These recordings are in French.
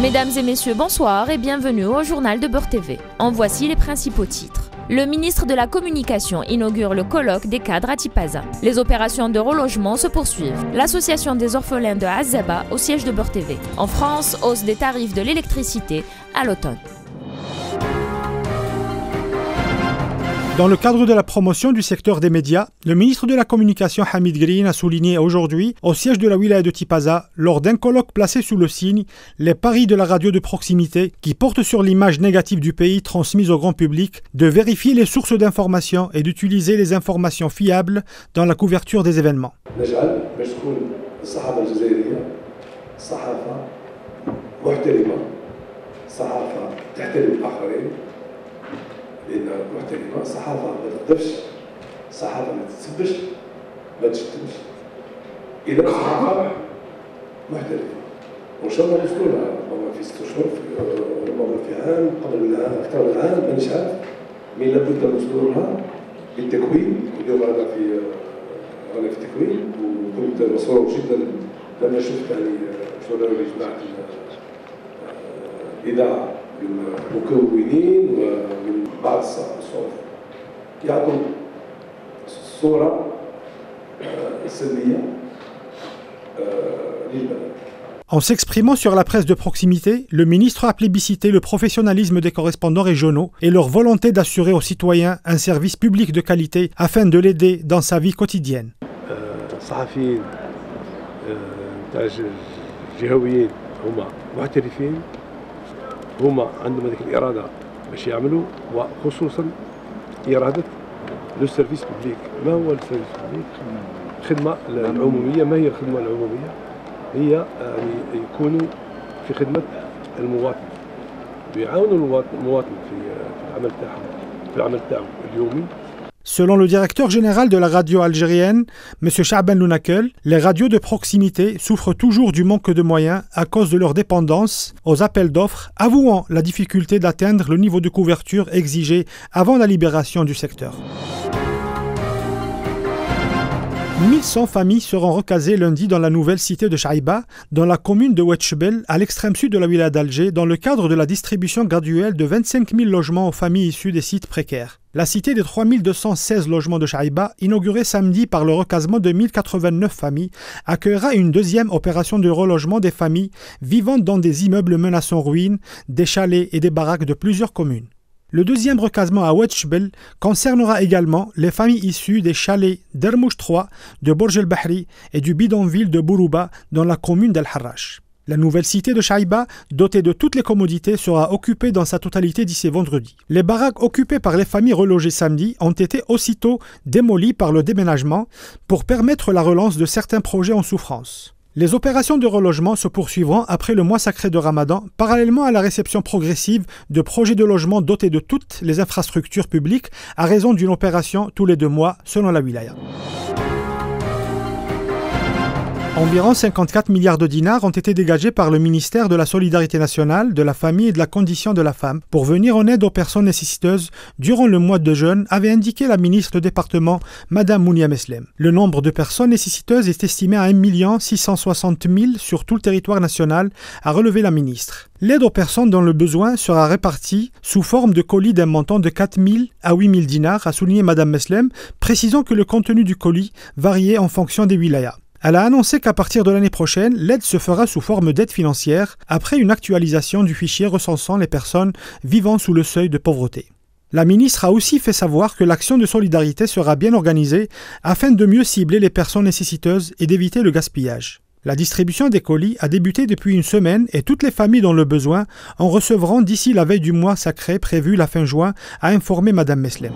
Mesdames et messieurs, bonsoir et bienvenue au journal de Beurre TV. En voici les principaux titres. Le ministre de la Communication inaugure le colloque des cadres à Tipaza. Les opérations de relogement se poursuivent. L'association des orphelins de Azaba au siège de Beurre TV. En France, hausse des tarifs de l'électricité à l'automne. Dans le cadre de la promotion du secteur des médias, le ministre de la Communication Hamid Green a souligné aujourd'hui, au siège de la wilaya de Tipaza, lors d'un colloque placé sous le signe « Les paris de la radio de proximité » qui porte sur l'image négative du pays transmise au grand public, de vérifier les sources d'information et d'utiliser les informations fiables dans la couverture des événements. لأن محترمة صحافة ما تقدرش صحافة ما تتسبش ما تشتمش إذا صحافة محترفة وإن شاء الله نوصلوا لها ربما في 6 أشهر ربما في عام قبل من عام أكثر من عام مانيش عارف مي لابد نوصلوا لها بالتكوين واليوم أنا في التكوين وكنت مسرور جدا لما شفت يعني شغل جماعة الإذاعة المكونين ومن بعض الصحف يعطوا صورة سلبية للبلد. En s'exprimant sur la presse de proximité, le ministre a plébiscité le professionnalisme des correspondants régionaux et leur volonté d'assurer aux citoyens un service public de qualité afin de l'aider dans sa vie quotidienne. صحفيين جهويين هم محترفين هما عندهم هذيك الإرادة باش يعملوا وخصوصا إرادة لو سيرفيس بوبليك. ما هو السيرفيس بوبليك؟ الخدمة العمومية. ما هي الخدمة العمومية؟ هي يعني يكونوا في خدمة المواطن ويعاونوا المواطن في العمل تاعهم في العمل تاعو اليومي. Selon le directeur général de la radio algérienne, M. Cha'ban Lounakel, les radios de proximité souffrent toujours du manque de moyens à cause de leur dépendance aux appels d'offres, avouant la difficulté d'atteindre le niveau de couverture exigé avant la libération du secteur. 1100 familles seront recasées lundi dans la nouvelle cité de Chaïba, dans la commune de Ouetchbel, à l'extrême sud de la wilaya d'Alger, dans le cadre de la distribution graduelle de 25 000 logements aux familles issues des sites précaires. La cité des 3216 logements de Chaïba, inaugurée samedi par le recasement de 1089 familles, accueillera une deuxième opération de relogement des familles vivant dans des immeubles menaçant ruine, des chalets et des baraques de plusieurs communes. Le deuxième recasement à Ouetchbel concernera également les familles issues des chalets d'Ermouch 3, de Borj el-Bahri et du bidonville de Bourouba dans la commune d'Al-Harrach. La nouvelle cité de Chaïba, dotée de toutes les commodités, sera occupée dans sa totalité d'ici vendredi. Les baraques occupées par les familles relogées samedi ont été aussitôt démolies par le déménagement pour permettre la relance de certains projets en souffrance. Les opérations de relogement se poursuivront après le mois sacré de Ramadan, parallèlement à la réception progressive de projets de logement dotés de toutes les infrastructures publiques à raison d'une opération tous les 2 mois selon la wilaya. Environ 54 milliards de dinars ont été dégagés par le ministère de la Solidarité nationale, de la famille et de la condition de la femme pour venir en aide aux personnes nécessiteuses durant le mois de jeûne, avait indiqué la ministre du département, Madame Mounia Meslem. Le nombre de personnes nécessiteuses est estimé à 1 660 000 sur tout le territoire national, a relevé la ministre. L'aide aux personnes dans le besoin sera répartie sous forme de colis d'un montant de 4 000 à 8 000 dinars, a souligné Madame Meslem, précisant que le contenu du colis variait en fonction des wilayas. Elle a annoncé qu'à partir de l'année prochaine, l'aide se fera sous forme d'aide financière après une actualisation du fichier recensant les personnes vivant sous le seuil de pauvreté. La ministre a aussi fait savoir que l'action de solidarité sera bien organisée afin de mieux cibler les personnes nécessiteuses et d'éviter le gaspillage. La distribution des colis a débuté depuis une semaine et toutes les familles dans le besoin en recevront d'ici la veille du mois sacré prévu la fin juin, a informé Madame Meslem.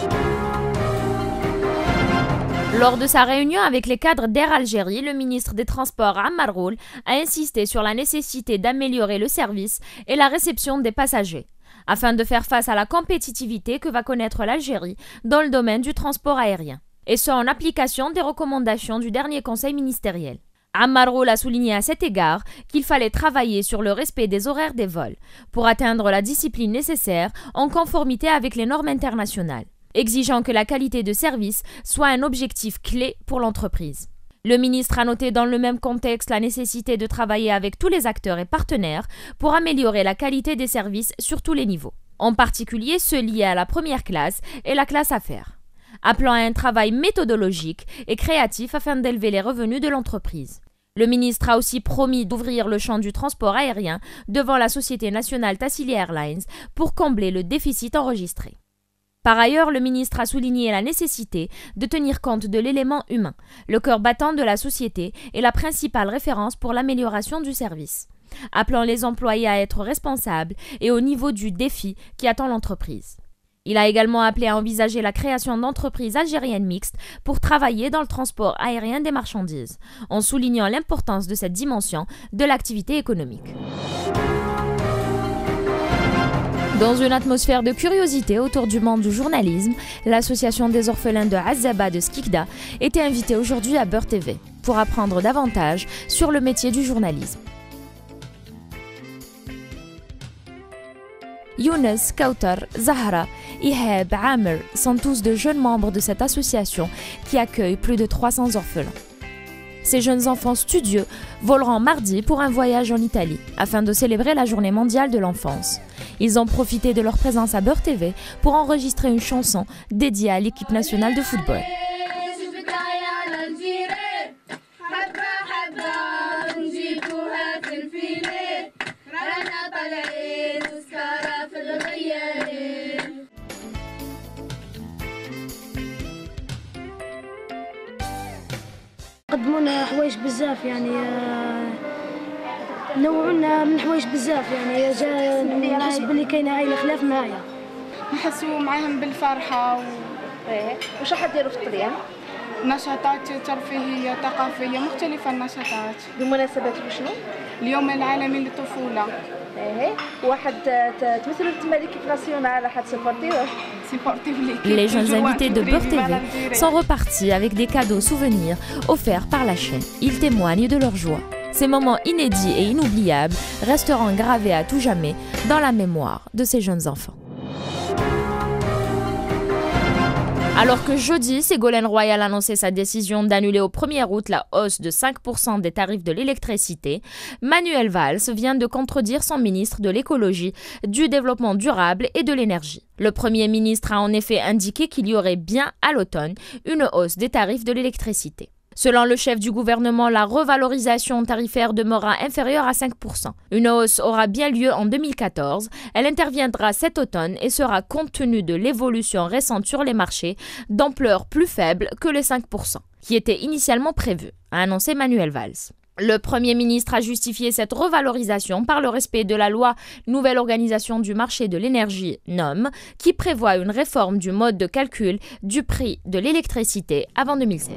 Lors de sa réunion avec les cadres d'Air Algérie, le ministre des Transports Ammar Roul a insisté sur la nécessité d'améliorer le service et la réception des passagers, afin de faire face à la compétitivité que va connaître l'Algérie dans le domaine du transport aérien, et ce en application des recommandations du dernier conseil ministériel. Ammar Roul a souligné à cet égard qu'il fallait travailler sur le respect des horaires des vols pour atteindre la discipline nécessaire en conformité avec les normes internationales, exigeant que la qualité de service soit un objectif clé pour l'entreprise. Le ministre a noté dans le même contexte la nécessité de travailler avec tous les acteurs et partenaires pour améliorer la qualité des services sur tous les niveaux, en particulier ceux liés à la première classe et la classe affaires, appelant à un travail méthodologique et créatif afin d'élever les revenus de l'entreprise. Le ministre a aussi promis d'ouvrir le champ du transport aérien devant la société nationale Tassili Airlines pour combler le déficit enregistré. Par ailleurs, le ministre a souligné la nécessité de tenir compte de l'élément humain, le cœur battant de la société et la principale référence pour l'amélioration du service, appelant les employés à être responsables et au niveau du défi qui attend l'entreprise. Il a également appelé à envisager la création d'entreprises algériennes mixtes pour travailler dans le transport aérien des marchandises, en soulignant l'importance de cette dimension de l'activité économique. Dans une atmosphère de curiosité autour du monde du journalisme, l'association des orphelins de Azaba de Skikda était invitée aujourd'hui à Beurre TV pour apprendre davantage sur le métier du journalisme. Younes, Kautar, Zahra, Ihab, Amer sont tous de jeunes membres de cette association qui accueille plus de 300 orphelins. Ces jeunes enfants studieux voleront mardi pour un voyage en Italie afin de célébrer la journée mondiale de l'enfance. Ils ont profité de leur présence à Beurre TV pour enregistrer une chanson dédiée à l'équipe nationale de football. قدمونا حوايج بزاف يعني نوعونا من حوايج بزاف يعني جا نحس بلي كاينه عائله خلاف معايا نحسوا معاهم بالفرحه واش راح ديروا في الطليان؟ نشاطات ترفيهيه ثقافيه مختلفه النشاطات بمناسبه شنو؟ اليوم العالمي للطفوله. واحد تمثلوا تما ليكيب ناسيونال راح تسبورتيوه. Les jeunes invités de Beurre TV sont repartis avec des cadeaux souvenirs offerts par la chaîne. Ils témoignent de leur joie. Ces moments inédits et inoubliables resteront gravés à tout jamais dans la mémoire de ces jeunes enfants. Alors que jeudi, Ségolène Royal annonçait sa décision d'annuler au 1er août la hausse de 5% des tarifs de l'électricité, Manuel Valls vient de contredire son ministre de l'écologie, du développement durable et de l'énergie. Le Premier ministre a en effet indiqué qu'il y aurait bien à l'automne une hausse des tarifs de l'électricité. Selon le chef du gouvernement, la revalorisation tarifaire demeurera inférieure à 5%. Une hausse aura bien lieu en 2014. Elle interviendra cet automne et sera, compte tenu de l'évolution récente sur les marchés, d'ampleur plus faible que les 5%, qui était initialement prévu, a annoncé Manuel Valls. Le Premier ministre a justifié cette revalorisation par le respect de la loi Nouvelle organisation du marché de l'énergie NOM, qui prévoit une réforme du mode de calcul du prix de l'électricité avant 2016.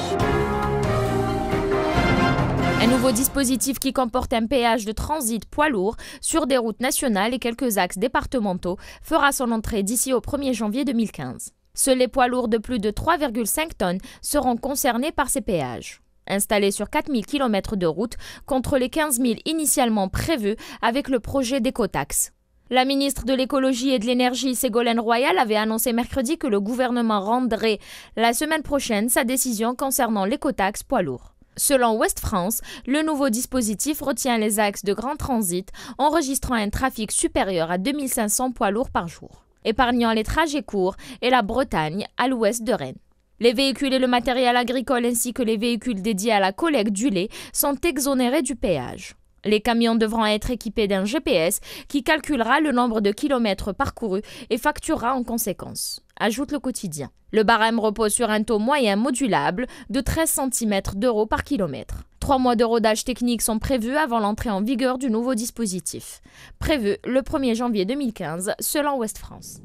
Un nouveau dispositif qui comporte un péage de transit poids lourd sur des routes nationales et quelques axes départementaux fera son entrée d'ici au 1er janvier 2015. Seuls les poids lourds de plus de 3,5 tonnes seront concernés par ces péages. Installés sur 4000 km de route contre les 15 000 initialement prévus avec le projet d'écotaxe. La ministre de l'écologie et de l'énergie, Ségolène Royal, avait annoncé mercredi que le gouvernement rendrait la semaine prochaine sa décision concernant l'écotaxe poids lourd. Selon Ouest France, le nouveau dispositif retient les axes de grand transit, enregistrant un trafic supérieur à 2500 poids lourds par jour, épargnant les trajets courts et la Bretagne à l'ouest de Rennes. Les véhicules et le matériel agricole ainsi que les véhicules dédiés à la collecte du lait sont exonérés du péage. Les camions devront être équipés d'un GPS qui calculera le nombre de kilomètres parcourus et facturera en conséquence, ajoute le quotidien. Le barème repose sur un taux moyen modulable de 13 cm d'euros par kilomètre. 3 mois de rodage technique sont prévus avant l'entrée en vigueur du nouveau dispositif, prévu le 1er janvier 2015 selon Ouest France.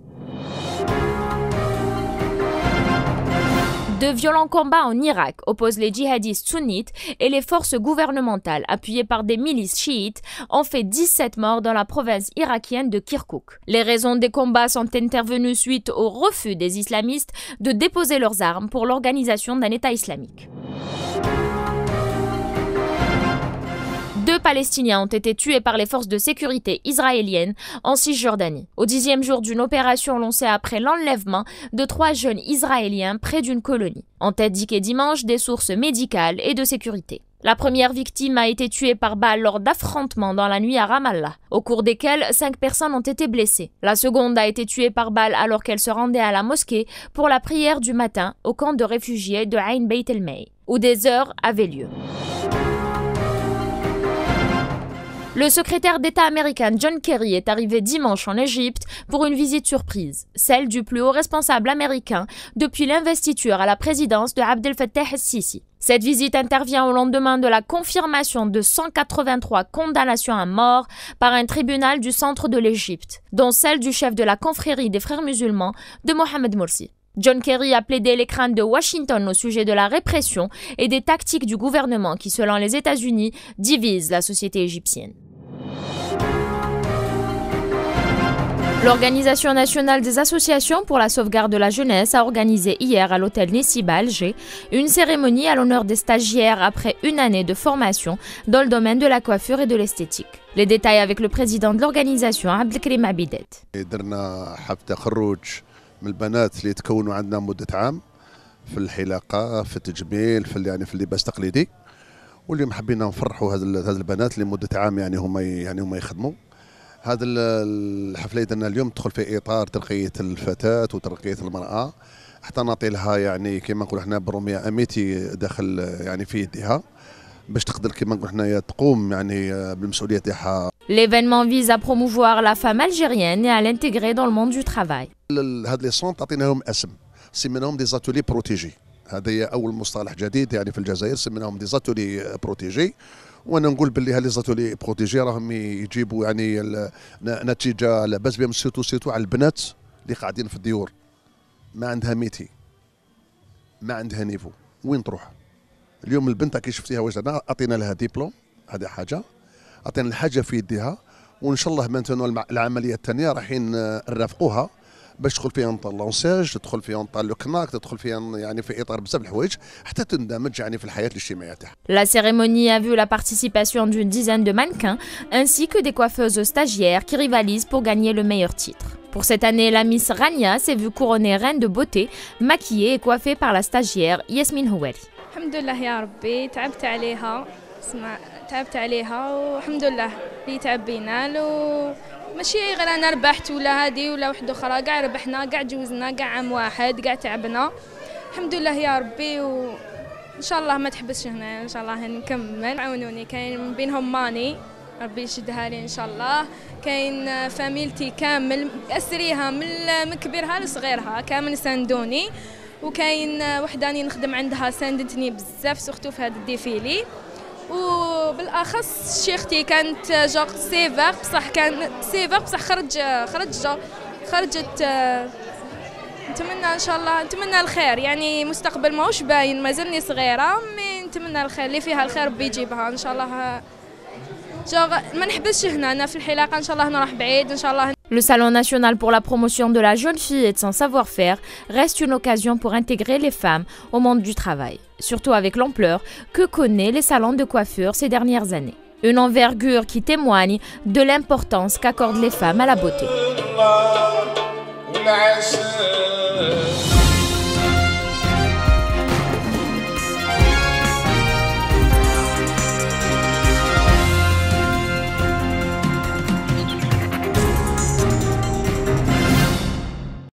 De violents combats en Irak opposent les djihadistes sunnites et les forces gouvernementales appuyées par des milices chiites ont fait 17 morts dans la province irakienne de Kirkouk. Les raisons des combats sont intervenues suite au refus des islamistes de déposer leurs armes pour l'organisation d'un État islamique. Deux Palestiniens ont été tués par les forces de sécurité israéliennes en Cisjordanie. Au 10e jour d'une opération lancée après l'enlèvement de 3 jeunes Israéliens près d'une colonie. Ont indiqué dimanche des sources médicales et de sécurité. La première victime a été tuée par balle lors d'affrontements dans la nuit à Ramallah, au cours desquels 5 personnes ont été blessées. La seconde a été tuée par balle alors qu'elle se rendait à la mosquée pour la prière du matin au camp de réfugiés de Ain Beit el-Mei, où des heurts avaient lieu. Le secrétaire d'État américain John Kerry est arrivé dimanche en Égypte pour une visite surprise, celle du plus haut responsable américain depuis l'investiture à la présidence de Abdel Fattah el-Sisi. Cette visite intervient au lendemain de la confirmation de 183 condamnations à mort par un tribunal du centre de l'Égypte, dont celle du chef de la confrérie des frères musulmans de Mohamed Morsi. John Kerry a plaidé les craintes de Washington au sujet de la répression et des tactiques du gouvernement qui, selon les États-Unis, divisent la société égyptienne. L'Organisation nationale des associations pour la sauvegarde de la jeunesse a organisé hier à l'hôtel Nessiba à Alger une cérémonie à l'honneur des stagiaires après une année de formation dans le domaine de la coiffure et de l'esthétique. Les détails avec le président de l'organisation, Abdelkrim Abidet. من البنات اللي يتكونوا عندنا مدة عام في الحلاقة في التجميل في اللباس التقليدي واليوم حبينا نفرحوا هذه البنات اللي مدة عام هم يخدموا. هذا الحفلة درنا اليوم تدخل في إطار ترقية الفتاة وترقية المرأة حتى نعطي لها كما نقولوا احنا بالرومية أميتي داخل في يدها باش تقدر كما نقولوا حنايا تقوم بالمسؤولية تاعها. L'événement vise à promouvoir la femme algérienne et à l'intégrer dans le monde du travail. هاد لي سونط عطينا لهم اسم سميناهم دي زاتولي بروتيجي. هذا هي اول مصطلح جديد في الجزائر سميناهم دي زاتولي بروتيجي وانا نقول باللي هاد لي زاتولي بروتيجي راهم يجيبوا نتيجه لاباس بهم سيتو على البنات اللي قاعدين في الديور ما عندها ميتي ما عندها نيفو وين تروح اليوم البنت كي شفتيها وجدنا عطينا لها ديبلوم هذه حاجه عطينا الحاجه في يديها وان شاء الله مانتونو العمليه الثانيه رايحين نرافقوها باش تدخل فيها نطال لونساج تدخل فيها نطال لوكناك تدخل فيها في اطار بزاف الحوايج حتى تندمج في الحياه الاجتماعيه تاعها. La cérémonie a vu la participation d'une dizaine de mannequins ainsi que des coiffeuses stagiaires qui rivalisent pour gagner le meilleur titre. Pour cette année, la Miss Rania s'est vue couronnée reine de beauté, maquillée et coiffée par la stagiaire Yasmine Houari. Alhamdulillah ya Rabbi, تعبت عليها والحمد لله اللي تعبينا له ماشي غير انا ربحت ولا هذه ولا واحده اخرى كاع ربحنا كاع جوزنا كاع عام واحد كاع تعبنا الحمد لله يا ربي وان شاء الله ما تحبسش هنا ان شاء الله نكمل عاونوني كاين من بينهم ماني ربي يشدها لي ان شاء الله كاين فاميلتي كامل اسريها من كبيرها لصغيرها كامل ساندوني وكاين وحداني نخدم عندها ساندتني بزاف سورتو في هذا الديفيلي وبالاخص شيختي كانت جوق سيفر بصح خرجت نتمنى ان شاء الله نتمنى الخير مستقبل ماهوش باين مازالني صغيره مي نتمنى الخير اللي فيها الخير ربي يجيبها ان شاء الله ما نحبسش هنا انا في الحلاقه ان شاء الله نروح بعيد ان شاء الله. Le Salon national pour la promotion de la jeune fille et de son savoir-faire reste une occasion pour intégrer les femmes au monde du travail, surtout avec l'ampleur que connaissent les salons de coiffure ces dernières années. Une envergure qui témoigne de l'importance qu'accordent les femmes à la beauté.